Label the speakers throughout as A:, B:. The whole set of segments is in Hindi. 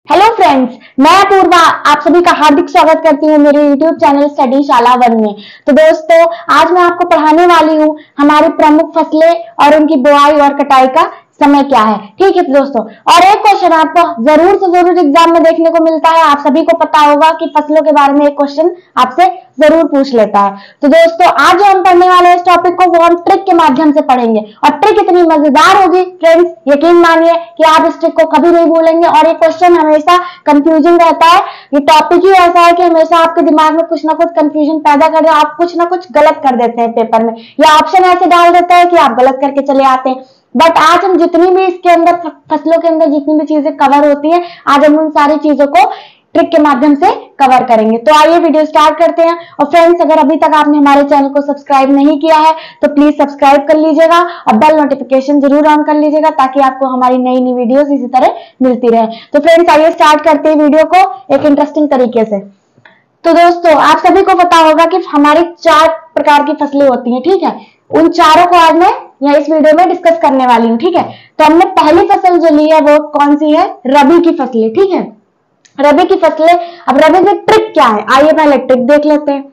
A: हेलो फ्रेंड्स, मैं अपूर्वा आप सभी का हार्दिक स्वागत करती हूँ मेरे YouTube channel study Shala one में। तो दोस्तों, आज मैं आपको पढ़ाने वाली हूँ हमारी प्रमुख फसलें और उनकी बुआई और कटाई का समय क्या है। ठीक है दोस्तों, और एक क्वेश्चन आपको जरूर से जरूर एग्जाम में देखने को मिलता है। आप सभी को पता होगा कि फसलों के बारे में एक क्वेश्चन आपसे जरूर पूछ लेता है। तो दोस्तों, आज जो हम पढ़ने वाले हैं इस टॉपिक को वो हम ट्रिक के माध्यम से पढ़ेंगे और ट्रिक इतनी मजेदार होगी फ्रेंड्स, यकीन मानिए कि आप इस ट्रिक को कभी नहीं भूलेंगे। और ये क्वेश्चन हमेशा कंफ्यूजिंग रहता है, ये टॉपिक ही ऐसा है कि हमेशा आपके दिमाग में कुछ ना कुछ कंफ्यूजन पैदा कर दे, आप कुछ ना कुछ गलत कर देते हैं पेपर में, या ऑप्शन ऐसे डाल देता है कि आप गलत करके चले आते हैं। बट आज हम जितनी भी इसके अंदर फसलों के अंदर जितनी भी चीजें कवर होती हैं, आज हम उन सारी चीजों को ट्रिक के माध्यम से कवर करेंगे। तो आइए वीडियो स्टार्ट करते हैं। और फ्रेंड्स, अगर अभी तक आपने हमारे चैनल को सब्सक्राइब नहीं किया है तो प्लीज सब्सक्राइब कर लीजिएगा और बेल नोटिफिकेशन जरूर ऑन कर लीजिएगा ताकि आपको हमारी नई नई वीडियोस इसी तरह मिलती रहे। तो फ्रेंड्स, आइए स्टार्ट करते हैं वीडियो को एक इंटरेस्टिंग तरीके से। तो दोस्तों, आप सभी को पता होगा कि हमारी 4 प्रकार की फसलें होती हैं। ठीक है, उन चारों को आज मैं यहाँ इस वीडियो में डिस्कस करने वाली हूँ। ठीक है, तो हमने पहली फसल जो ली है वो कौन सी है? रबी की फसलें। ठीक है, रबी की फसलें। अब रबी में ट्रिक क्या है, आइए पहले ट्रिक देख लेते हैं।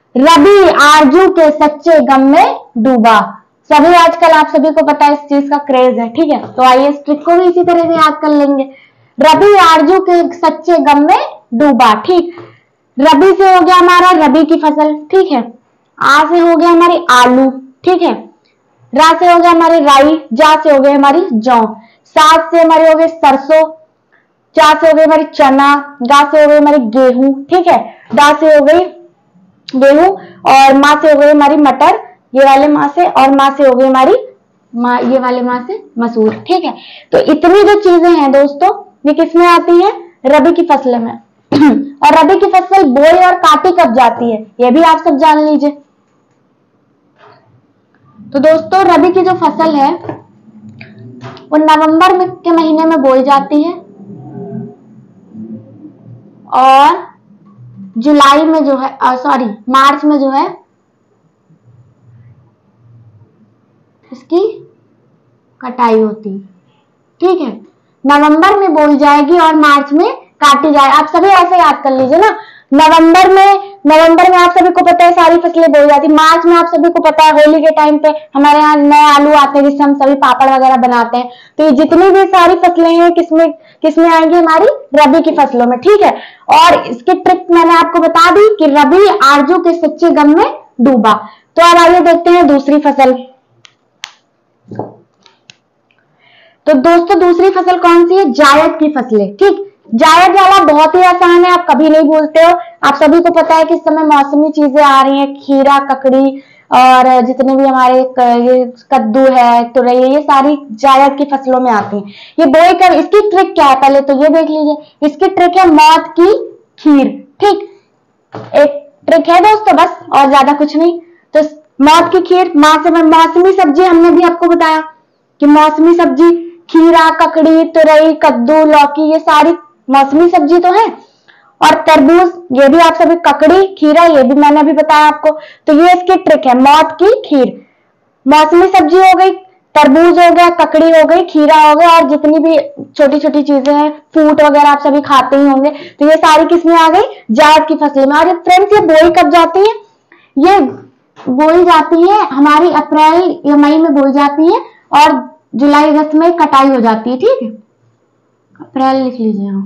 A: रबी आरजू के सच्चे गम में डूबा। सभी आजकल आप सभी को पता है इस चीज का क्रेज है। ठीक है, तो आइए इस ट्रिक को भी इसी तरह से याद कर लेंगे। रबी आरजू के सच्चे गम में डूबा। ठीक, रबी से हो गया हमारा रबी की फसल। ठीक है, आ से हो गया हमारी आलू। ठीक है, रा से हो गया हमारी राई, जा से हो गई हमारी जौ, सात से हमारी हो गई सरसों, चा से हो गई हमारी चना, गा से हो गई हमारी गेहूं। ठीक है, दा से हो गई गेहूं और माँ से हो गई हमारी मटर, ये वाले माँ से, और माँ से हो गई हमारी ये वाले माँ से मसूर। ठीक है, तो इतनी जो चीजें हैं दोस्तों, ये किसमें आती है? रबी की फसलें में। और रबी की फसल बोई और काटी कब जाती है, ये भी आप सब जान लीजिए। तो दोस्तों, रबी की जो फसल है वो नवंबर के महीने में बोई जाती है और जुलाई में जो है मार्च में जो है इसकी कटाई होती है। ठीक है, नवंबर में बोई जाएगी और मार्च में काटी जाए। आप सभी ऐसे याद कर लीजिए ना, नवंबर में आप सभी को पता है सारी फसलें बोई जाती है। मार्च में आप सभी को पता है होली के टाइम पे हमारे यहाँ नए आलू आते हैं जिससे हम सभी पापड़ वगैरह बनाते हैं। तो ये जितनी भी सारी फसलें हैं किसमें आएंगी? हमारी रबी की फसलों में। ठीक है, और इसकी ट्रिक मैंने आपको बता दी कि रबी आरजू के सच्चे गम में डूबा। तो अब आइए देखते हैं दूसरी फसल। तो दोस्तों, दूसरी फसल कौन सी है? जायद की फसलें। ठीक, जायद वाला बहुत ही आसान है, आप कभी नहीं भूलते हो। आप सभी को पता है कि इस समय मौसमी चीजें आ रही हैं, खीरा, ककड़ी और जितने भी हमारे ये कद्दू है, तुरई है, ये सारी जायद की फसलों में आती हैं। ये बोई कर, इसकी ट्रिक क्या है पहले तो ये देख लीजिए। इसकी ट्रिक है मौत की खीर। ठीक, एक ट्रिक है दोस्तों बस, और ज्यादा कुछ नहीं। तो मौत की खीर, मौसमी सब्जी हमने भी आपको बताया कि मौसमी सब्जी खीरा, ककड़ी, तुरई, कद्दू, लौकी, ये सारी मौसमी सब्जी तो है। और तरबूज, ये भी आप सभी, ककड़ी, खीरा, ये भी मैंने अभी बताया आपको। तो ये इसकी ट्रिक है, मौत की खीर। मौसमी सब्जी हो गई, तरबूज हो गया, ककड़ी हो गई, खीरा हो गया, और जितनी भी छोटी छोटी चीजें हैं, फ्रूट वगैरह आप सभी खाते ही होंगे। तो ये सारी किसमें आ गई? जायद की फसलें में। और फ्रेंड्स, ये बोई कब जाती है? ये बोई जाती है हमारी अप्रैल या मई में बोई जाती है और जुलाई अगस्त में कटाई हो जाती है। ठीक है, अप्रैल लिख लीजिए यहाँ,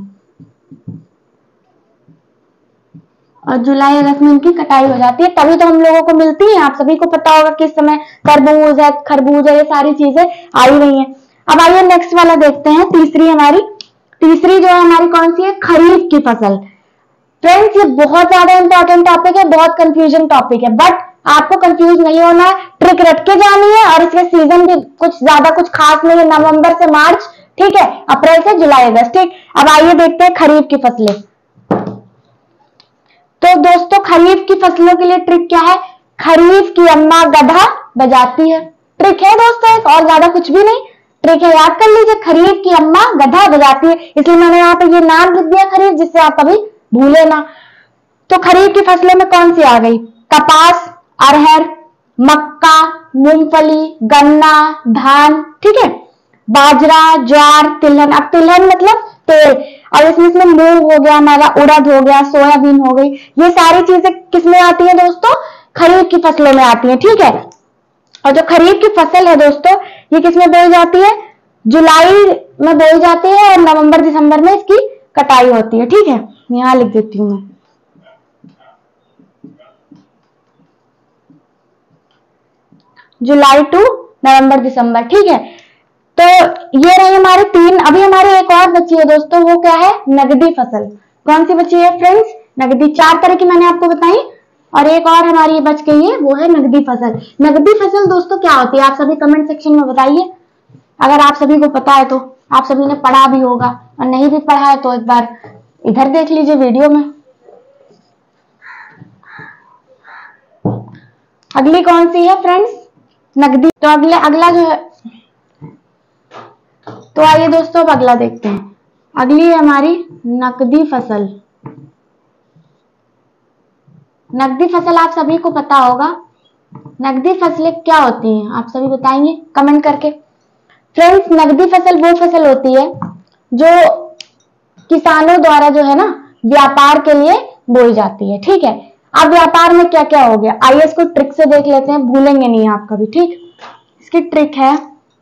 A: और जुलाई अगस्त में इनकी कटाई हो जाती है, तभी तो हम लोगों को मिलती है। आप सभी को पता होगा कि इस समय तरबूज है, खरबूज है, ये सारी चीजें आ ही रही हैं। अब आइए नेक्स्ट वाला देखते हैं। तीसरी जो है हमारी कौन सी है? खरीफ की फसल। फ्रेंड्स, ये बहुत ज्यादा इंपॉर्टेंट टॉपिक है, बहुत कंफ्यूजन टॉपिक है, बट आपको कंफ्यूज नहीं होना है, ट्रिक रट के जानी है। और इसके सीजन भी कुछ ज्यादा कुछ खास नहीं है, नवंबर से मार्च। ठीक है, अप्रैल से जुलाई अगस्त। ठीक, अब आइए देखते हैं खरीफ की फसलें। तो दोस्तों, खरीफ की फसलों के लिए ट्रिक क्या है? खरीफ की अम्मा गधा बजाती है। ट्रिक है दोस्तों, और ज्यादा कुछ भी नहीं, ट्रिक है, याद कर लीजिए। खरीफ की अम्मा गधा बजाती है, इसलिए मैंने यहाँ पे ये नाम लिख दिया खरीफ, जिससे आप कभी भूले ना। तो खरीफ की फसलों में कौन सी आ गई? कपास, अरहर, मक्का, मूंगफली, गन्ना, धान। ठीक है, बाजरा, ज्वार, तिलहन। अब तिलहन मतलब तेल। और इसमें मूंग हो गया, हमारा उड़द हो गया, सोयाबीन हो गई, ये सारी चीजें किसमें आती है दोस्तों? खरीफ की फसलों में आती है। ठीक है, और जो खरीफ की फसल है दोस्तों, ये किसमें बोई जाती है? जुलाई में बोई जाती है और नवंबर दिसंबर में इसकी कटाई होती है। ठीक है, यहां लिख देती हूं मैं, जुलाई टू नवंबर दिसंबर। ठीक है, तो ये रही हमारे तीन। अभी हमारी एक और बची है दोस्तों, वो क्या है? नगदी फसल। कौन सी बची है फ्रेंड्स? नगदी। 4 तरह की मैंने आपको बताई और एक और हमारी बच गई है, वो है नगदी फसल। नगदी फसल दोस्तों क्या होती है? आप सभी कमेंट सेक्शन में बताइए, अगर आप सभी को पता है तो। आप सभी ने पढ़ा भी होगा, और नहीं भी पढ़ा है तो एक बार इधर देख लीजिए वीडियो में। अगली कौन सी है फ्रेंड्स? नगदी। तो अगला जो है, तो आइए दोस्तों अब अगला देखते हैं। अगली है हमारी नकदी फसल। नकदी फसल आप सभी को पता होगा। नकदी फसलें क्या होती हैं आप सभी बताएंगे कमेंट करके। फ्रेंड्स, नकदी फसल वो फसल होती है जो किसानों द्वारा जो है ना व्यापार के लिए बोई जाती है। ठीक है, अब व्यापार में क्या क्या हो गया, आइए इसको ट्रिक से देख लेते हैं, भूलेंगे नहीं आप कभी। ठीक, इसकी ट्रिक है,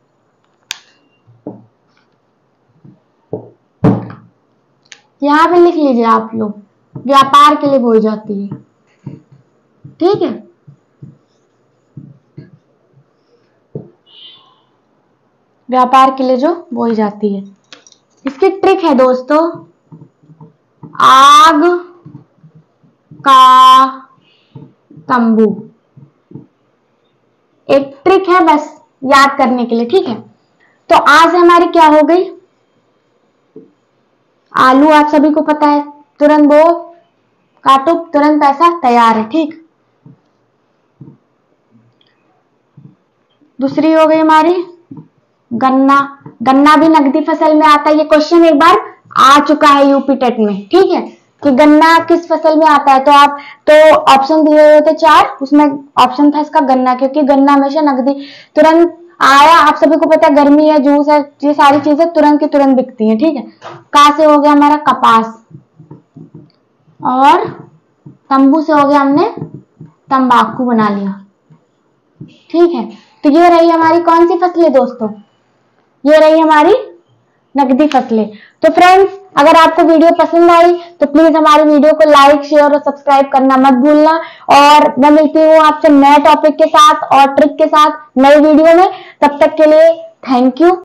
A: यहां पे लिख लीजिए आप लोग, व्यापार के लिए बोई जाती है। ठीक है, व्यापार के लिए जो बोई जाती है। इसकी ट्रिक है दोस्तों, आग का तंबू। एक ट्रिक है बस याद करने के लिए। ठीक है, तो आज हमारी क्या हो गई? आलू आप सभी को पता है, तुरंत बो, काटो, तुरंत पैसा तैयार है। ठीक, दूसरी हो गई हमारी गन्ना। गन्ना भी नकदी फसल में आता है, ये क्वेश्चन एक बार आ चुका है यूपी टेट में। ठीक है, कि गन्ना किस फसल में आता है, तो आप तो ऑप्शन दिए हुए थे 4, उसमें ऑप्शन था इसका गन्ना, क्योंकि गन्ना हमेशा नकदी तुरंत आया। आप सभी को पता है गर्मी है, जूस है, ये सारी चीजें तुरंत की तुरंत बिकती हैं। ठीक है, कहां से हो गया हमारा? कपास। और तंबू से हो गया हमने तंबाकू बना लिया। ठीक है, तो ये रही हमारी कौन सी फसलें दोस्तों? ये रही हमारी नकदी फसलें। तो फ्रेंड्स, अगर आपको वीडियो पसंद आई तो प्लीज हमारी वीडियो को लाइक, शेयर और सब्सक्राइब करना मत भूलना। और मैं मिलती हूँ आपसे नए टॉपिक के साथ और ट्रिक के साथ नई वीडियो में। तब तक के लिए थैंक यू।